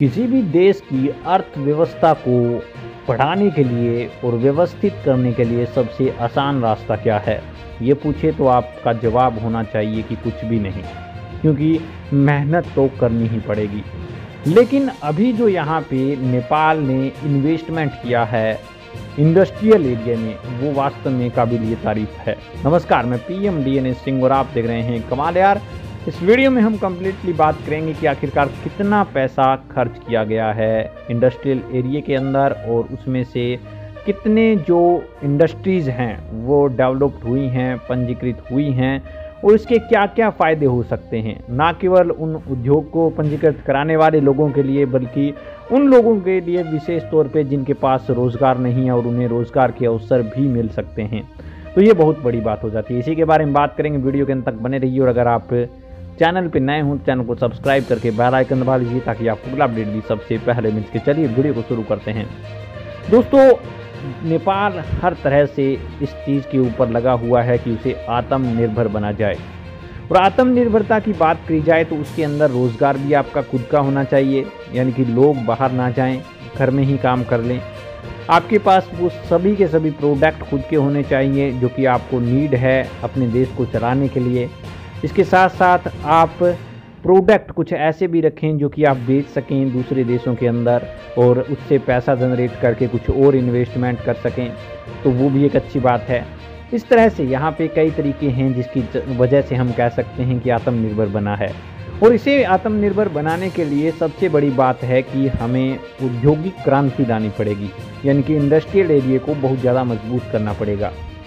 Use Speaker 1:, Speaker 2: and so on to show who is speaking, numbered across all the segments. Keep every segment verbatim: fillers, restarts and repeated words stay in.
Speaker 1: किसी भी देश की अर्थव्यवस्था को बढ़ाने के लिए और व्यवस्थित करने के लिए सबसे आसान रास्ता क्या है, ये पूछे तो आपका जवाब होना चाहिए कि कुछ भी नहीं, क्योंकि मेहनत तो करनी ही पड़ेगी। लेकिन अभी जो यहाँ पे नेपाल ने इन्वेस्टमेंट किया है इंडस्ट्रियल एरिया में, वो वास्तव में काबिल तारीफ है। नमस्कार, मैं P M D N S Singh और आप देख रहे हैं कमाल यार। इस वीडियो में हम कम्प्लीटली बात करेंगे कि आखिरकार कितना पैसा खर्च किया गया है इंडस्ट्रियल एरिया के अंदर और उसमें से कितने जो इंडस्ट्रीज़ हैं वो डेवलप्ड हुई हैं, पंजीकृत हुई हैं और इसके क्या क्या फ़ायदे हो सकते हैं, ना केवल उन उद्योग को पंजीकृत कराने वाले लोगों के लिए बल्कि उन लोगों के लिए विशेष तौर पे जिनके पास रोज़गार नहीं है और उन्हें रोज़गार के अवसर भी मिल सकते हैं। तो ये बहुत बड़ी बात हो जाती है। इसी के बारे में बात करेंगे, वीडियो के अंत तक बने रहिए और अगर आप चैनल पे नए हों तो चैनल को सब्सक्राइब करके बेल आइकन दबा लीजिए ताकि आपको अगला अपडेट भी सबसे पहले मिल सके। चलिए वीडियो को शुरू करते हैं। दोस्तों, नेपाल हर तरह से इस चीज़ के ऊपर लगा हुआ है कि उसे आत्मनिर्भर बना जाए और आत्मनिर्भरता की बात करी जाए तो उसके अंदर रोज़गार भी आपका खुद का होना चाहिए, यानी कि लोग बाहर ना जाएं, घर में ही काम कर लें। आपके पास वो सभी के सभी प्रोडक्ट खुद के होने चाहिए जो कि आपको नीड है अपने देश को चलाने के लिए। इसके साथ साथ आप प्रोडक्ट कुछ ऐसे भी रखें जो कि आप बेच सकें दूसरे देशों के अंदर और उससे पैसा जनरेट करके कुछ और इन्वेस्टमेंट कर सकें, तो वो भी एक अच्छी बात है। इस तरह से यहाँ पे कई तरीके हैं जिसकी वजह से हम कह सकते हैं कि आत्मनिर्भर बना है। और इसे आत्मनिर्भर बनाने के लिए सबसे बड़ी बात है कि हमें औद्योगिक क्रांति लानी पड़ेगी, यानी कि इंडस्ट्रियल एरिया को बहुत ज़्यादा मजबूत करना पड़ेगा।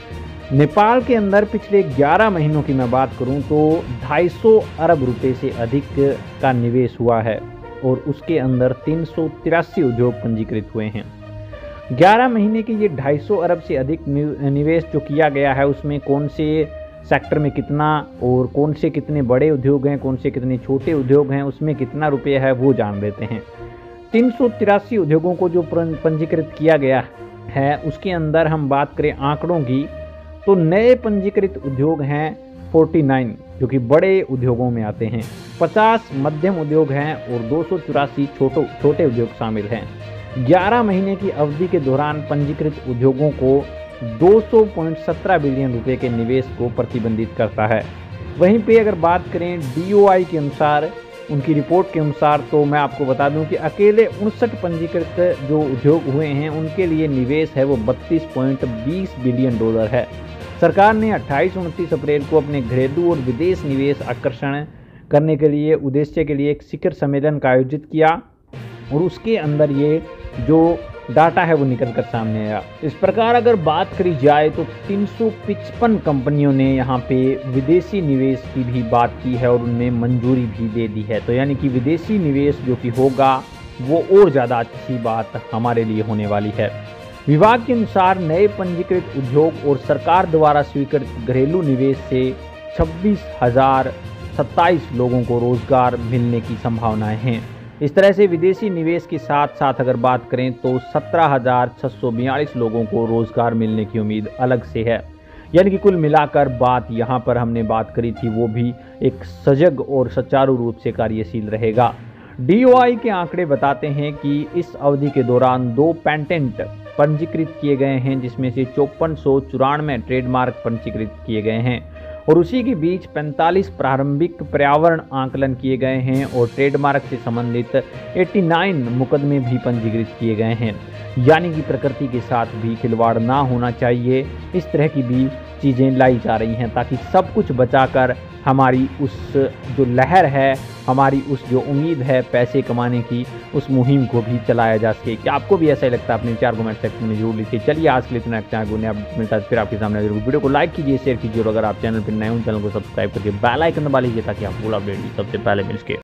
Speaker 1: नेपाल के अंदर पिछले ग्यारह महीनों की मैं बात करूं तो ढाई सौ अरब रुपए से अधिक का निवेश हुआ है और उसके अंदर तीन सौ तिरासी उद्योग पंजीकृत हुए हैं। ग्यारह महीने के ये ढाई सौ अरब से अधिक निवेश जो किया गया है उसमें कौन से सेक्टर में कितना और कौन से कितने बड़े उद्योग हैं, कौन से कितने छोटे उद्योग हैं, उसमें कितना रुपये है वो जान लेते हैं। तीन सौ तिरासी उद्योगों को जो पंजीकृत किया गया है उसके अंदर हम बात करें आंकड़ों की तो नए पंजीकृत उद्योग हैं उनचास जो कि बड़े उद्योगों में आते हैं, पचास मध्यम उद्योग हैं और दो सौ चौरासी छोटे छोटे उद्योग शामिल हैं। ग्यारह महीने की अवधि के दौरान पंजीकृत उद्योगों को दो सौ पॉइंट सत्रह बिलियन रुपए के निवेश को प्रतिबंधित करता है। वहीं पे अगर बात करें डी ओ आई के अनुसार, उनकी रिपोर्ट के अनुसार, तो मैं आपको बता दूं कि अकेले उनसठ पंजीकृत जो उद्योग हुए हैं उनके लिए निवेश है वो बत्तीस पॉइंट बीस बिलियन डॉलर है। सरकार ने अट्ठाईस उनतीस अप्रैल को अपने घरेलू और विदेश निवेश आकर्षण करने के लिए उद्देश्य के लिए एक शिखर सम्मेलन का आयोजित किया और उसके अंदर ये जो डाटा है वो निकल कर सामने आया। इस प्रकार अगर बात करी जाए तो तीन सौ पचपन कंपनियों ने यहाँ पे विदेशी निवेश की भी बात की है और उनमें मंजूरी भी दे दी है। तो यानी कि विदेशी निवेश जो कि होगा वो और ज़्यादा अच्छी बात हमारे लिए होने वाली है। विभाग के अनुसार नए पंजीकृत उद्योग और सरकार द्वारा स्वीकृत घरेलू निवेश से छब्बीस हजार सत्ताईस लोगों को रोजगार मिलने की संभावनाएं हैं। इस तरह से विदेशी निवेश के साथ साथ अगर बात करें तो सत्रह हजार छः सौ बयालीस लोगों को रोजगार मिलने की उम्मीद अलग से है। यानी कि कुल मिलाकर बात यहाँ पर हमने बात करी थी वो भी एक सजग और सुचारू रूप से कार्यशील रहेगा। डी ओ आई के आंकड़े बताते हैं कि इस अवधि के दौरान दो पेटेंट पंजीकृत किए गए हैं जिसमें से चौपन सौ चौरानवे ट्रेडमार्क पंजीकृत किए गए हैं और उसी के बीच पैंतालीस प्रारंभिक पर्यावरण आंकलन किए गए हैं और ट्रेडमार्क से संबंधित नवासी मुकदमे भी पंजीकृत किए गए हैं। यानी कि प्रकृति के साथ भी खिलवाड़ ना होना चाहिए, इस तरह की भी चीज़ें लाई जा रही हैं ताकि सब कुछ बचाकर हमारी उस जो लहर है, हमारी उस जो उम्मीद है पैसे कमाने की, उस मुहिम को भी चलाया जा सके। क्या आपको भी ऐसा ही लगता है? अपने चार कमेंट सेक्शन में जरूर लिखिए। चलिए आज के लिए इतना चैनल को मिलता है फिर आपके सामने जरूर। वीडियो को लाइक कीजिए, शेयर कीजिए और अगर आप चैनल पर नए हो चैनल को सब्सक्राइब करके बेल आइकन दबा लीजिए ताकि आपको अपडेट सबसे पहले मिल सके।